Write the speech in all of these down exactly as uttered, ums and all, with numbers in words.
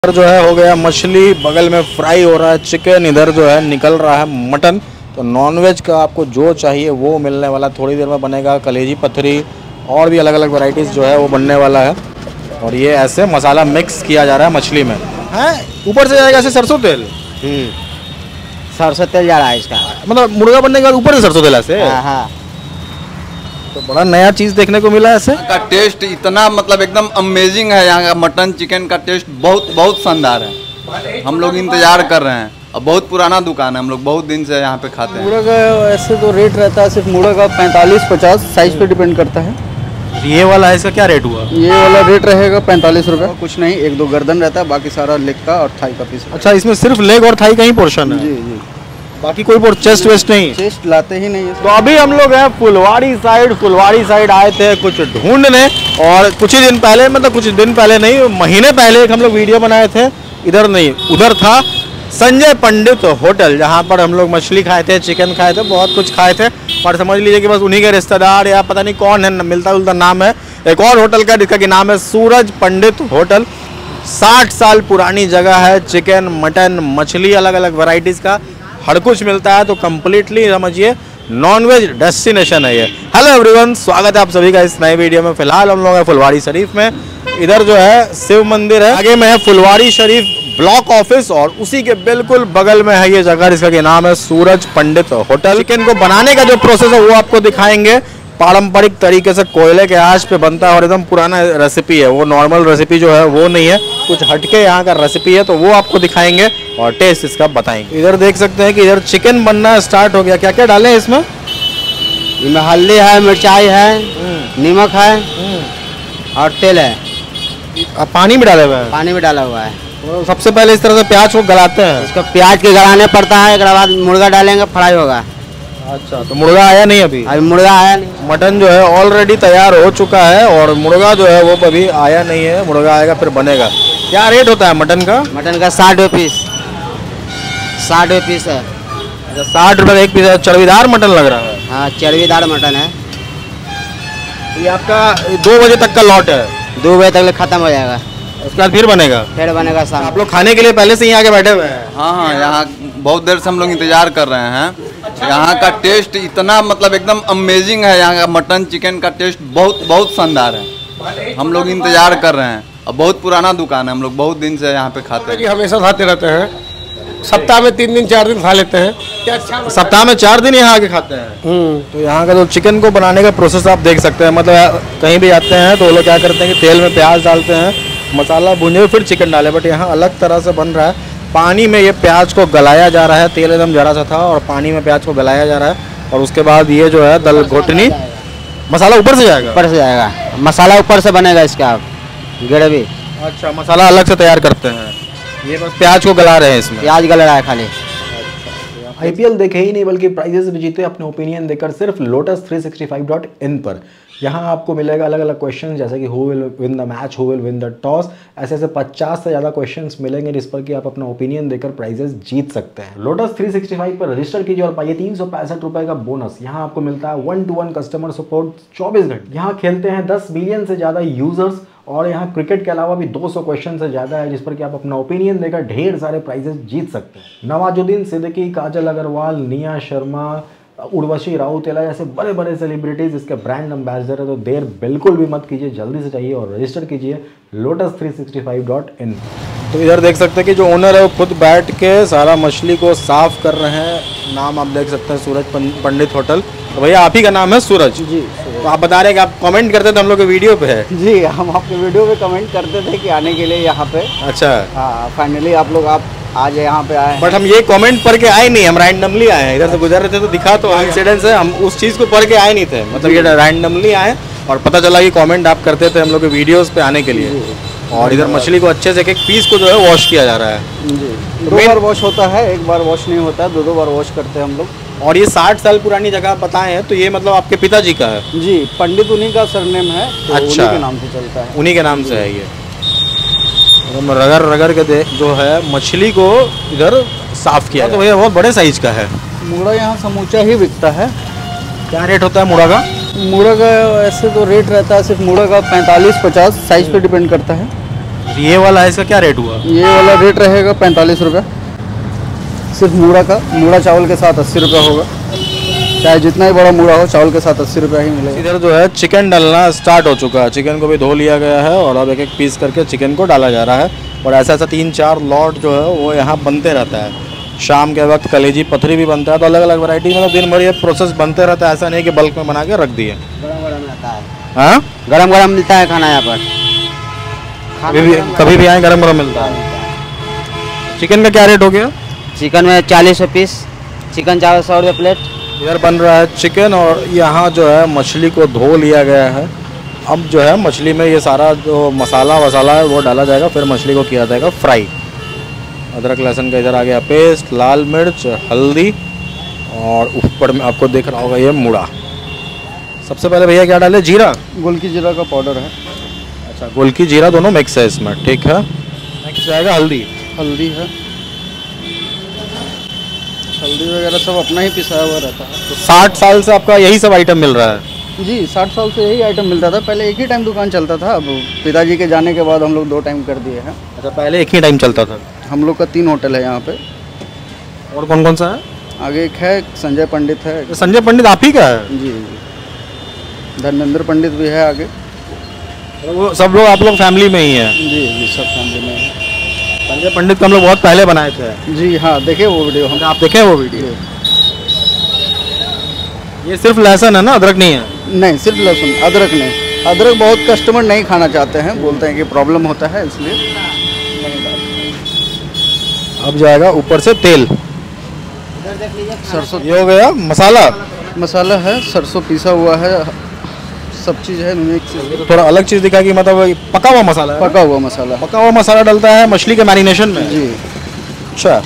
जो है हो गया मछली, बगल में फ्राई हो रहा है चिकन, इधर जो है निकल रहा है मटन। तो नॉनवेज का आपको जो चाहिए वो मिलने वाला, थोड़ी देर में बनेगा। कलेजी पथरी और भी अलग अलग वैरायटीज़ जो है वो बनने वाला है। और ये ऐसे मसाला मिक्स किया जा रहा है मछली में, है ऊपर से जाएगा ऐसे सरसों तेल। सरसों तेल जा रहा है इसका, मतलब मुर्गा बनने के बाद ऊपर से सरसों तेल ऐसे। हाँ हाँ। तो बड़ा नया चीज़ देखने को मिला ऐसे। का टेस्ट इतना मतलब एकदम अमेजिंग है। यहाँ का मटन चिकन का टेस्ट बहुत बहुत शानदार है। हम लोग इंतजार कर रहे हैं, और बहुत पुराना दुकान है, हम लोग बहुत दिन से यहाँ पे खाते हैं। मुर्गा का ऐसे तो रेट रहता है, सिर्फ मुर्गा का पैंतालीस पचास साइज पे डिपेंड करता है। ये वाला है, इसका क्या रेट हुआ? ये वाला रेट रहेगा पैंतालीस रुपये। कुछ नहीं, एक दो गर्दन रहता है, बाकी सारा लेग का और थाई का पीस। अच्छा, इसमें सिर्फ लेग और थाई का ही पोर्शन है? जी जी, बाकी कोई चेस्ट वेस्ट नहीं? चेस्ट लाते ही नहीं है। तो अभी हम लोग हैं फुलवाड़ी साइड। फुलवाड़ी साइड आए थे कुछ ढूंढने, और कुछ ही दिन पहले, मतलब कुछ दिन पहले नहीं, महीने पहले एक हम लोग वीडियो बनाए थे। इधर नहीं, उधर था संजय पंडित होटल, जहाँ पर हम लोग मछली खाए थे, चिकन खाए थे, बहुत कुछ खाए थे। पर समझ लीजिए कि बस उन्हीं के रिश्तेदार या पता नहीं कौन है, मिलता जुलता नाम है एक और होटल का, जिसका कि नाम है सूरज पंडित होटल। साठ साल पुरानी जगह है। चिकन मटन मछली अलग अलग वैरायटीज़ का हर कुछ मिलता है। तो कम्प्लीटली समझिए नॉनवेज डेस्टिनेशन है ये। हेलो एवरीवन, स्वागत है आप सभी का इस नए वीडियो में। फिलहाल हम लोग हैं फुलवाड़ी शरीफ में। इधर जो है शिव मंदिर है, आगे में है फुलवाड़ी शरीफ ब्लॉक ऑफिस, और उसी के बिल्कुल बगल में है ये जगह जिसका कि नाम है सूरज पंडित होटल। चिकन को बनाने का जो प्रोसेस है वो आपको दिखाएंगे। पारंपरिक तरीके से कोयले के आंच पे बनता है और एकदम पुराना रेसिपी है, वो नॉर्मल रेसिपी जो है वो नहीं है, कुछ हटके यहाँ का रेसिपी है। तो वो आपको दिखाएंगे और टेस्ट इसका बताएंगे। इधर देख सकते हैं कि इधर चिकन बनना स्टार्ट हो गया। क्या क्या डाले हैं इसमें? इसमें हल्दी है, मिर्चाई है, नमक है और तेल है। अब पानी भी डाले हुए हैं? पानी भी डाला हुआ है। तो सबसे पहले इस तरह से प्याज को गलाते हैं। इसको प्याज के गलाने पड़ता है, एक बाद मुर्गा डालेंगे, फ्राई होगा। अच्छा, तो मुर्गा आया नहीं अभी? अभी मुर्गा आया नहीं। मटन जो है ऑलरेडी तैयार हो चुका है और मुर्गा जो है वो अभी आया नहीं है। मुर्गा आएगा फिर बनेगा। क्या रेट होता है मटन का? मटन का साठ रुपये पीस। साठ रुपये पीस है। अच्छा, साठ रुपये का एक पीस है। चर्बीदार मटन लग रहा है। हाँ, चर्बीदार मटन है। ये आपका दो बजे तक का लॉट है? दो बजे तक खत्म हो जाएगा, उसके बाद फिर बनेगा? फिर बनेगा शाम। आप लोग खाने के लिए पहले से ही आके बैठे हुए हैं? हाँ हाँ, यहाँ बहुत देर से हम लोग इंतजार कर रहे हैं। यहाँ का टेस्ट इतना मतलब एकदम अमेजिंग है। यहाँ का मटन चिकन का टेस्ट बहुत बहुत शानदार है। हम लोग इंतजार कर रहे हैं, और बहुत पुराना दुकान है, हम लोग बहुत दिन से यहाँ पे खाते हैं। हमेशा खाते रहते हैं, सप्ताह में तीन दिन चार दिन खा लेते हैं। सप्ताह में चार दिन यहाँ आके खाते हैं। तो यहाँ का जो चिकन को बनाने का प्रोसेस आप देख सकते हैं। मतलब कहीं भी जाते हैं तो वो लोग क्या करते हैं कि तेल में प्याज डालते हैं, मसाला भूंजे फिर चिकन डाले। बट यहाँ अलग तरह से बन रहा है। पानी में ये प्याज को गलाया जा रहा है, तेल एकदम जरा सा था और पानी में प्याज को गलाया जा रहा है। और उसके बाद ये जो है दल घोटनी, मसाला ऊपर से जाएगा? ऊपर से जाएगा, मसाला ऊपर से बनेगा इसका ग्रेवी। अच्छा, मसाला अलग से तैयार करते हैं, ये बस प्याज को गला रहे हैं इसमें? प्याज गल रहा है खाली। आईपीएल देखे ही नहीं बल्कि प्राइजेस भी जीते अपने ओपिनियन देकर सिर्फ Lotus three sixty five dot in पर। यहाँ आपको मिलेगा अलग अलग क्वेश्चन, जैसे कि who will win the match, who will win the toss, ऐसे ऐसे पचास से ज़्यादा क्वेश्चंस मिलेंगे जिस पर कि आप अपना ओपिनियन देकर प्राइजेस जीत सकते हैं। लोटस थ्री सिक्सटी फाइव पर रजिस्टर कीजिए और पाइए तीन सौ पैंसठ रुपये का बोनस। यहाँ आपको मिलता है one two one customer support चौबीस घंटे। यहाँ खेलते हैं दस मिलियन से ज़्यादा यूजर्स, और यहाँ क्रिकेट के अलावा भी दो सौ क्वेश्चन से ज़्यादा है जिस पर कि आप अपना ओपिनियन देकर ढेर सारे प्राइजेस जीत सकते हैं। नवाजुद्दीन सिद्दीकी, काजल अग्रवाल, निया शर्मा, उर्वशी राउतेला जैसे बड़े बड़े सेलिब्रिटीज़ इसके ब्रांड एम्बेसडर है। तो देर बिल्कुल भी मत कीजिए, जल्दी से चाहिए और रजिस्टर कीजिए Lotus three sixty five dot in. तो इधर देख सकते हैं कि जो ओनर है वो खुद बैठ के सारा मछली को साफ कर रहे हैं। नाम आप देख सकते हैं सूरज पंडित होटल। तो भैया आप ही का नाम है सूरज जी? तो आप बता रहे हैं कि आप कमेंट करते थे हम लोग के वीडियो पे है? जी, हम आपके वीडियो पे कमेंट करते थे कि आने के लिए यहाँ पे। अच्छा हाँ, फाइनली आप लोग आप आज यहाँ पे आए। बट हम ये कमेंट पढ़ के आए नहीं, हम रैंडमली आए हैं। इधर से गुजर रहे थे तो दिखा, तो इंसिडेंट है, हम उस चीज़ को पढ़ के आए नहीं थे। मतलब ये रैंडमली आए और पता चला कि कमेंट आप करते थे हम लोग के वीडियोस पे आने के लिए। और इधर मछली को अच्छे से एक एक पीस को जो है वॉश किया जा रहा है जी। दो बार वॉश होता है, एक बार वॉश नहीं होता है, दो दो बार वॉश करते हैं हम लोग। और ये साठ साल पुरानी जगह बताए हैं, तो ये मतलब आपके पिताजी का है? जी, पंडित उन्हीं का सरनेम है, तो अच्छा, उन्हीं के नाम से चलता है। उन्हीं के नाम से है ये। रगड़ रगड़ के दे जो है मछली को इधर साफ किया। तो भैया बहुत बड़े साइज का है। मुर्गा यहाँ समूचा ही बिकता है। क्या रेट होता है मुर्गा का? मुर्गा का ऐसे तो रेट रहता है, सिर्फ मुर्गा का पैंतालीस पचास साइज पे डिपेंड करता है। ये वाला है, इसका क्या रेट हुआ? ये वाला रेट रहेगा पैंतालीस रुपये सिर्फ मूड़ा का। मूड़ा चावल के साथ अस्सी रुपये होगा, चाहे जितना ही बड़ा मूड़ा हो चावल के साथ अस्सी रुपये ही मिलेगा। इधर जो है चिकन डलना स्टार्ट हो चुका है, चिकन को भी धो लिया गया है और अब एक एक पीस करके चिकन को डाला जा रहा है। और ऐसा ऐसा तीन चार लॉट जो है वो यहाँ बनते रहता है। शाम के वक्त कलेजी पथरी भी बनता है, तो अलग अलग वैरायटी मतलब दिन भर ये प्रोसेस बनते रहता है। ऐसा नहीं कि बल्क में बना के रख दिए। गरम गरम रहता है, हाँ, गरम गरम मिलता है खाना यहाँ पर। कभी भी कभी भी आए गरम गरम मिलता है। चिकन का क्या रेट हो गया? चिकन में चालीस रुपये पीस, चिकन चावल सौ रुपये प्लेट। इधर बन रहा है चिकन और यहाँ जो है मछली को धो लिया गया है। अब जो है मछली में ये सारा जो मसाला वसाला है वो डाला जाएगा, फिर मछली को किया जाएगा फ्राई। अदरक लहसुन का इधर आ गया पेस्ट, लाल मिर्च, हल्दी और ऊपर में आपको दिख रहा होगा ये मूड़ा। सबसे पहले भैया क्या डाले? जीरा, गोलकी जीरा का पाउडर है। अच्छा, गोलकी जीरा दोनों मिक्स है इसमें, ठीक है। नेक्स्ट जाएगा हल्दी। हल्दी है, हल्दी वगैरह सब अपना ही पिसाया हुआ रहता है। तो साठ साल से आपका यही सब आइटम मिल रहा है? जी, साठ साल से यही आइटम मिलता था। पहले एक ही टाइम दुकान चलता था, अब पिताजी के जाने के बाद हम लोग दो टाइम कर दिए हैं। अच्छा, पहले एक ही टाइम चलता था। हम लोग का तीन होटल है यहाँ पे। और कौन कौन सा है? आगे एक है संजय पंडित है। तो संजय पंडित आप ही का है? जी जी, धर्मेंद्र पंडित भी है आगे। वो सब लोग आप लोग फैमिली में ही हैं? जी जी, सब फैमिली में है। संजय पंडित को हम लोग बहुत पहले बनाए थे। जी हाँ, देखे वो वीडियो हम। आप देखें वो वीडियो? ये सिर्फ लहसुन है ना, अदरक नहीं है? नहीं, सिर्फ लहसुन, अदरक नहीं। अदरक बहुत कस्टमर नहीं खाना चाहते हैं, बोलते हैं कि प्रॉब्लम होता है, इसलिए नहीं डालते। अब जाएगा ऊपर से तेल। सरसों ये हो गया मसाला। मसाला है, सरसों पीसा हुआ है, सब चीज़ है मिक्स। तो थोड़ा अलग चीज़ दिखा कि मतलब पका हुआ मसाला है। पका हुआ मसाला। पका हुआ मसाला डलता है मछली के मैरिनेशन में? जी। अच्छा,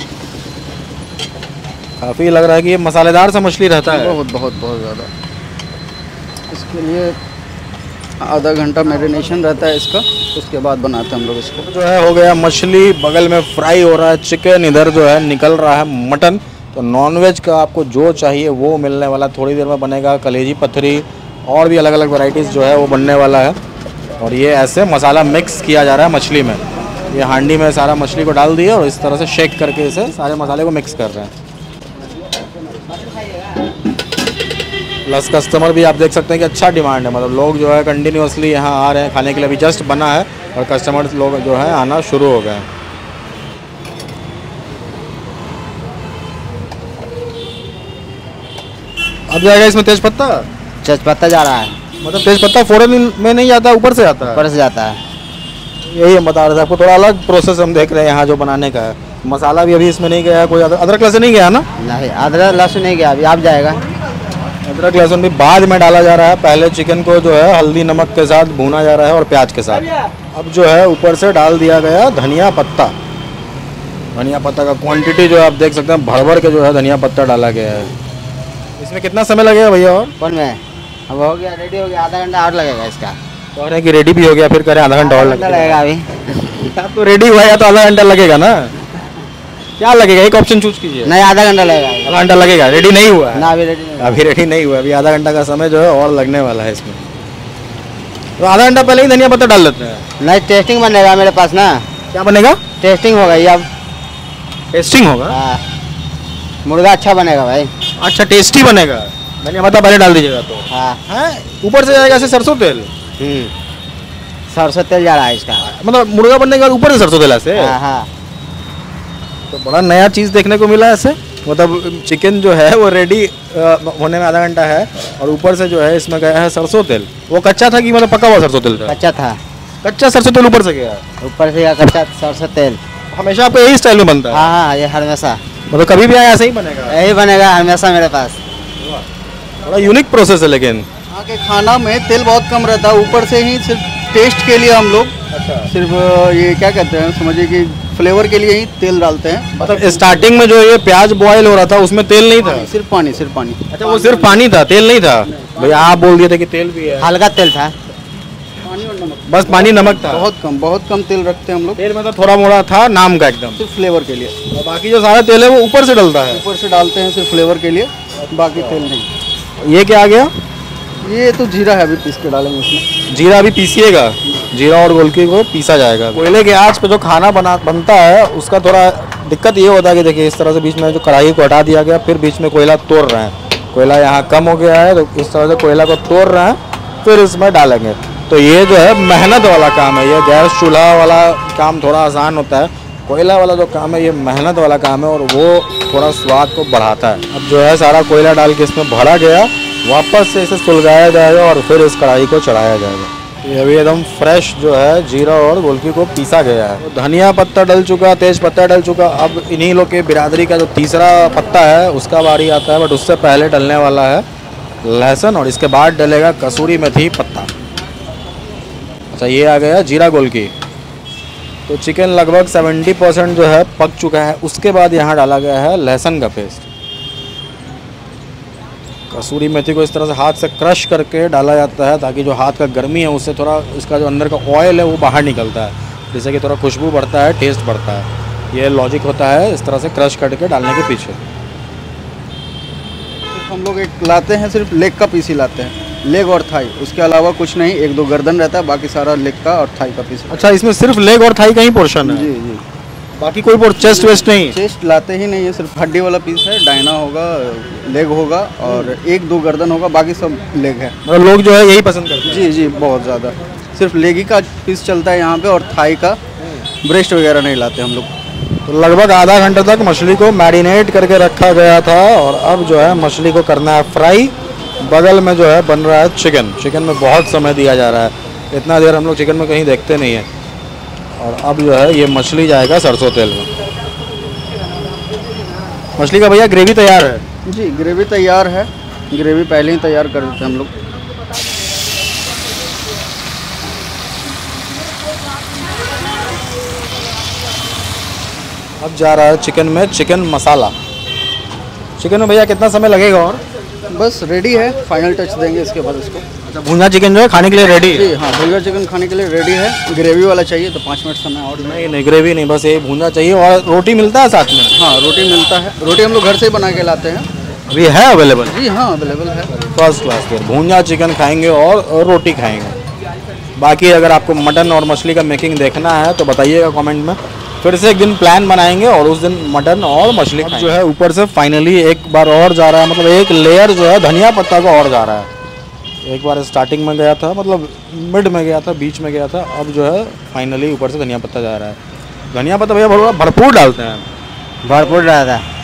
काफ़ी लग रहा है कि ये मसालेदार सा मछली रहता है। बहुत बहुत बहुत ज़्यादा। इसके लिए आधा घंटा मैरिनेशन रहता है इसका, उसके बाद बनाते हैं हम लोग इसको। जो है हो गया मछली, बगल में फ्राई हो रहा है चिकन, इधर जो है निकल रहा है मटन। तो नॉनवेज का आपको जो चाहिए वो मिलने वाला, थोड़ी देर में बनेगा कलेजी पथरी और भी अलग अलग वैरायटीज़ जो है वो बनने वाला है। और ये ऐसे मसाला मिक्स किया जा रहा है मछली में। ये हांडी में सारा मछली को डाल दिया और इस तरह से शेक करके इसे सारे मसाले को मिक्स कर रहे हैं। प्लस कस्टमर भी आप देख सकते हैं कि अच्छा डिमांड है, मतलब लोग जो है कंटिन्यूसली यहाँ आ रहे हैं खाने के लिए। अभी जस्ट बना है और कस्टमर्स लोग जो है आना शुरू हो गए हैं। अब जाएगा इसमें तेज पत्ता। तेजपत्ता जा रहा है, मतलब तेज पत्ता फोरन में नहीं आता, ऊपर से आता है? ऊपर से जाता है। यही हम बता रहे थे आपको, थोड़ा अलग प्रोसेस हम देख रहे हैं यहाँ जो बनाने का है। मसाला भी अभी इसमें नहीं गया है, कोई अदरक लहसुन नहीं गया ना? नहीं, अदरक लहसुन नहीं गया, अभी आप जाएगा। अदरक लहसुन भी बाद में डाला जा रहा है। पहले चिकन को जो है हल्दी नमक के साथ भूना जा रहा है और प्याज के साथ। अब जो है ऊपर से डाल दिया गया धनिया पत्ता। धनिया पत्ता का क्वांटिटी जो है आप देख सकते हैं, भर भर के जो है धनिया पत्ता डाला गया है। इसमें कितना समय लगेगा भैया? और कौन में अब हो गया, रेडी हो गया, आधा घंटा और लगेगा इसका। कह रहे हैं कि रेडी भी हो गया, फिर कह रहे हैं आधा घंटा और लगेगा। लगेगा अभी। अब तो रेडी हुआ है तो आधा घंटा लगेगा ना? क्या लगेगा, एक ऑप्शन चूज कीजिए। नहीं, आधा घंटा लगेगा। आधा घंटा लगेगा, रेडी नहीं हुआ है ना, अभी रेडी नहीं। अभी रेडी नहीं हुआ, अभी आधा घंटा का समय जो है और लगने वाला है इसमें। तो आधा घंटा पहले ही धनिया पत्ता डाल देते हैं? नहीं, टेस्टिंग बनेगा मेरे पास ना। क्या बनेगा? टेस्टिंग होगा ये अब। टेस्टिंग होगा? हाँ, मुर्गा अच्छा बनेगा भाई। अच्छा, टेस्टी बनेगा। धनिया पत्ता पहले डाल दीजिएगा तो। हाँ, हैं? ऊपर से जाएगा ऐसे सरसों तेल? हम्म, सरसों तेल जा रहा है इसका। मतलब मुर्गा बनने के बाद ऊपर से सरसों तेल ऐसे? हाँ हाँ। तो बड़ा नया चीज़ देखने को मिला ऐसे। मतलब चिकन जो है वो रेडी होने में आधा घंटा है और ऊपर से जो है इसमें गया है सरसों तेल। वो कच्चा था कि मतलब पका हुआ सरसों तेल था? कच्चा था। कच्चा सरसों तेल ऊपर से गया? ऊपर से कच्चा सरसों तेल। हमेशा आपको यही स्टाइल में बनता है? हाँ हाँ, ये हमेशा, मतलब कभी भी आया ऐसे ही बनेगा? यही बनेगा हमेशा मेरे पास। बड़ा यूनिक प्रोसेस है। लेकिन यहाँ के खाना में तेल बहुत कम रहता है, ऊपर से ही सिर्फ टेस्ट के लिए हम लोग सिर्फ ये क्या कहते हैं, समझिए कि फ्लेवर के लिए ही तेल डालते हैं। मतलब स्टार्टिंग में जो ये प्याज बॉयल हो रहा था उसमें तेल नहीं था? सिर्फ पानी, सिर्फ पानी। अच्छा, वो सिर्फ पानी था, तेल नहीं था? भैया आप बोल दिए थे कि तेल भी है। हल्का तेल था, पानी और नमक, बस पानी नमक था? बहुत कम, बहुत कम तेल रखते हैं हम लोग, तेल में तो थोड़ा मोड़ा था नाम का एकदम, सिर्फ फ्लेवर के लिए। और बाकी जो सारा तेल है वो ऊपर से डलता है? ऊपर से डालते हैं सिर्फ फ्लेवर के लिए, बाकी तेल नहीं। ये क्या आ गया? ये तो जीरा है, अभी पीस के डालेंगे इसमें। जीरा अभी पीसिएगा, जीरा और गोलकी को पीसा जाएगा। कोयले के आंच पे जो खाना बना बनता है उसका थोड़ा दिक्कत ये होता है कि देखिए इस तरह से बीच में जो कढ़ाई को हटा दिया गया, फिर बीच में कोयला तोड़ रहे हैं। कोयला यहाँ कम हो गया है तो इस तरह से कोयला को तोड़ रहे हैं, फिर इसमें डालेंगे। तो ये जो है मेहनत वाला काम है। ये गैस चूल्हा वाला काम थोड़ा आसान होता है, कोयला वाला जो काम है ये मेहनत वाला काम है और वो थोड़ा स्वाद को बढ़ाता है। अब जो है सारा कोयला डाल के इसमें भरा गया, वापस से इसे सुलगाया जाएगा और फिर इस कढ़ाई को चढ़ाया जाएगा। ये अभी एकदम फ्रेश जो है जीरा और गोलकी को पीसा गया है। तो धनिया पत्ता डल चुका, तेज पत्ता डल चुका। अब इन्हीं लोग के बिरादरी का जो तीसरा पत्ता है उसका बारी आता है, बट उससे पहले डलने वाला है लहसुन और इसके बाद डलेगा कसूरी मेथी पत्ता। अच्छा, ये आ गया जीरा गोलकी। तो चिकन लगभग सत्तर परसेंट जो है पक चुका है। उसके बाद यहाँ डाला गया है लहसुन का पेस्ट। कसूरी मेथी को इस तरह से हाथ से क्रश करके डाला जाता है ताकि जो हाथ का गर्मी है उससे थोड़ा इसका जो अंदर का ऑयल है वो बाहर निकलता है, जिससे कि थोड़ा खुशबू बढ़ता है, टेस्ट बढ़ता है। ये लॉजिक होता है इस तरह से क्रश करके डालने के पीछे। हम लोग एक लाते हैं, सिर्फ लेग का पीस ही लाते हैं, लेग और थाई, उसके अलावा कुछ नहीं। एक दो गर्दन रहता है, बाकी सारा लेग का और थाई का पीस। अच्छा, इसमें सिर्फ लेग और थाई का ही पोर्शन है? जी जी, बाकी कोई चेस्ट वेस्ट नहीं? चेस्ट लाते ही नहीं है, सिर्फ हड्डी वाला पीस है। डायना होगा, लेग होगा और एक दो गर्दन होगा, बाकी सब लेग है। मतलब लोग जो है यही पसंद करते हैं? जी जी, बहुत ज़्यादा। सिर्फ लेग ही का पीस चलता है यहाँ पे और थाई का, ब्रेस्ट वगैरह नहीं लाते हम लोग। तो लगभग आधा घंटे तक मछली को मैरिनेट करके रखा गया था और अब जो है मछली को करना है फ्राई। बगल में जो है बन रहा है चिकन। चिकन में बहुत समय दिया जा रहा है, इतना देर हम लोग चिकन में कहीं देखते नहीं है। और अब जो है ये मछली जाएगा सरसों तेल में। मछली का भैया ग्रेवी तैयार है? जी, ग्रेवी तैयार है। ग्रेवी पहले ही तैयार कर देते हैं हम लोग। अब जा रहा है चिकन में चिकन मसाला। चिकन में भैया कितना समय लगेगा? और बस रेडी है, फाइनल टच देंगे इसके बाद इसको। अच्छा, भुना चिकन जो है खाने के लिए रेडी है? जी हाँ, भुना चिकन खाने के लिए रेडी है। ग्रेवी वाला चाहिए तो पाँच मिनट समय और। नहीं नहीं, ग्रेवी नहीं, बस ये भुना चाहिए। और रोटी मिलता है साथ में? हाँ, रोटी मिलता है। रोटी हम लोग घर से ही बना के लाते हैं। अभी है अवेलेबल? जी हाँ, अवेलेबल है। फर्स्ट क्लास के भुना चिकन खाएंगे और, और रोटी खाएंगे। बाकी अगर आपको मटन और मछली का मेकिंग देखना है तो बताइएगा कमेंट में, फिर से एक दिन प्लान बनाएंगे और उस दिन मटन और मछली जो है ऊपर से फाइनली एक बार और जा रहा है, मतलब एक लेयर जो है धनिया पत्ता का और जा रहा है। एक बार स्टार्टिंग में गया था, मतलब मिड में गया था, बीच में गया था, अब जो है फाइनली ऊपर से धनिया पत्ता जा रहा है। धनिया पत्ता भैया भरपूर डालते हैं? भरपूर डालता है।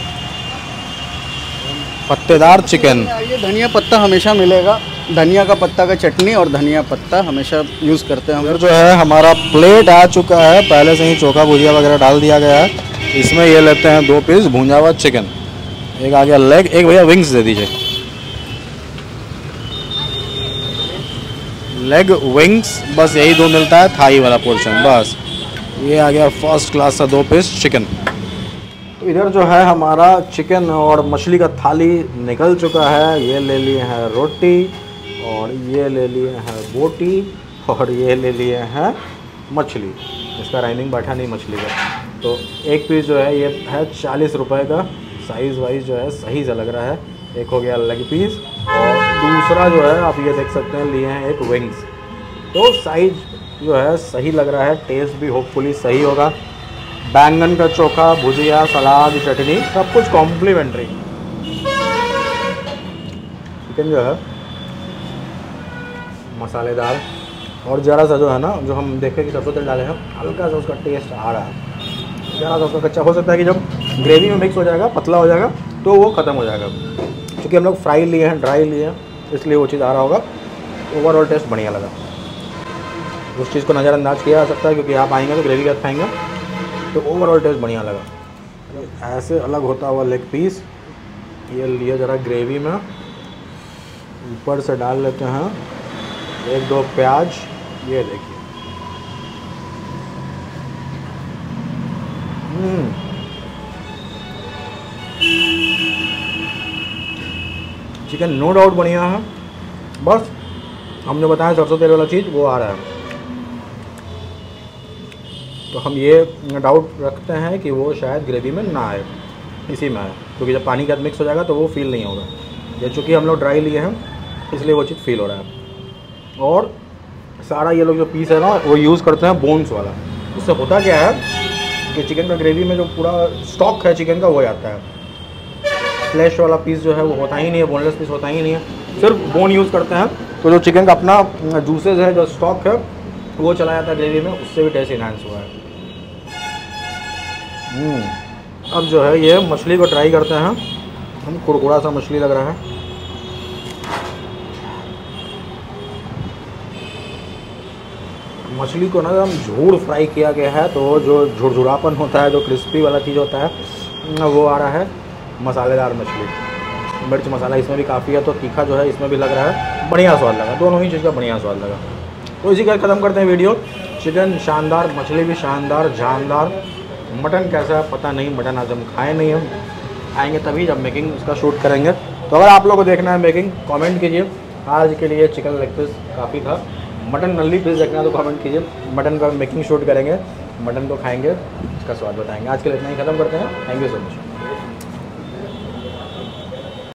पत्तेदार चिकन। ये धनिया पत्ता हमेशा मिलेगा। धनिया का पत्ता का चटनी और धनिया पत्ता हमेशा यूज़ करते हैं हम। इधर जो है हमारा प्लेट आ चुका है, पहले से ही चोखा भुजिया वगैरह डाल दिया गया है। इसमें ये लेते हैं दो पीस भुंजा हुआ चिकन। एक आ गया लेग, एक भैया विंग्स दे दीजिए। लेग विंग्स बस यही दो मिलता है, थाई वाला पोर्शन बस। ये आ गया फर्स्ट क्लास का दो पीस चिकन। तो इधर जो है हमारा चिकन और मछली का थाली निकल चुका है। ये ले लिए हैं रोटी और ये ले लिए हैं बोटी और ये ले लिए हैं मछली। इसका राइमिंग बैठा नहीं मछली का। तो एक पीस जो है ये है चालीस रुपए का। साइज़ वाइज जो है सही से लग रहा है। एक हो गया लेग पीस और दूसरा जो है आप ये देख सकते हैं लिए हैं एक विंग्स। तो साइज जो है सही लग रहा है, टेस्ट भी होपफुली सही होगा। बैंगन का चोखा, भुजिया, सलाद, चटनी सब कुछ कॉम्प्लीमेंट्री। चिकन जो है मसालेदार और ज़रा सा जो है ना, जो हम देखें कि सरसों तेल डाले हैं, हल्का सा उसका टेस्ट आ रहा है। ज़रा सा उसका कच्चा हो सकता है कि जब ग्रेवी में मिक्स हो जाएगा, पतला हो जाएगा तो वो ख़त्म हो जाएगा। क्योंकि हम लोग फ्राई लिए हैं, ड्राई लिए हैं, इसलिए वो चीज़ आ रहा होगा। ओवरऑल टेस्ट बढ़िया लगा। उस चीज़ को नज़रअंदाज किया जा सकता है क्योंकि आप आएंगे तो ग्रेवी के साथ खाएंगे, तो ओवरऑल टेस्ट बढ़िया लगा। ऐसे अलग होता हुआ लेग पीस ये लिए ज़रा ग्रेवी में, ऊपर से डाल लेते हैं एक दो प्याज। ये देखिए, चिकन नो डाउट बढ़िया है। बस हम जो बताएं सरसों तेल वाला चीज़ वो आ रहा है। तो हम ये डाउट रखते हैं कि वो शायद ग्रेवी में ना आए, इसी में आए, क्योंकि जब पानी के साथ मिक्स हो जाएगा तो वो फील नहीं होगा। ये चूँकि हम लोग ड्राई लिए हैं इसलिए वो चीज़ फील हो रहा है। और सारा ये लोग जो पीस है ना वो यूज़ करते हैं बोन्स वाला। उससे होता क्या है कि चिकन का ग्रेवी में जो पूरा स्टॉक है चिकन का वो जाता है, फ्लैश वाला पीस जो है वो होता ही नहीं है, बोनलेस पीस होता ही नहीं है, सिर्फ बोन यूज़ करते हैं। तो जो चिकन का अपना जूसेज है, जो स्टॉक है वो चला जाता है ग्रेवी में, उससे भी टेस्ट इन्हांस हुआ है। अब जो है ये मछली को ट्राई करते हैं हम। कुरकुरा सा मछली लग रहा है। मछली को ना हम झूर फ्राई किया गया है, तो जो झुरझुरापन होता है, जो क्रिस्पी वाला चीज़ होता है वो आ रहा है। मसालेदार मछली, मिर्च मसाला इसमें भी काफ़ी है, तो तीखा जो है इसमें भी लग रहा है। बढ़िया स्वाद लगा, दोनों ही चीज़ का बढ़िया स्वाद लगा। तो इसी के ख़त्म करते हैं वीडियो। चिकन शानदार, मछली भी शानदार, जानदार। मटन कैसा है पता नहीं, मटन आज हम खाए नहीं, हम आएंगे तभी जब मेकिंग उसका शूट करेंगे। तो अगर आप लोगों को देखना है मेकिंग, कमेंट कीजिए। आज के लिए चिकन लेग पीस काफ़ी था। मटन नल्ली पीस देखना है तो कमेंट कीजिए, मटन का मेकिंग शूट करेंगे, मटन को खाएंगे, इसका स्वाद बताएंगे। आज के लिए इतना ही ख़त्म करते हैं। Thank you so much.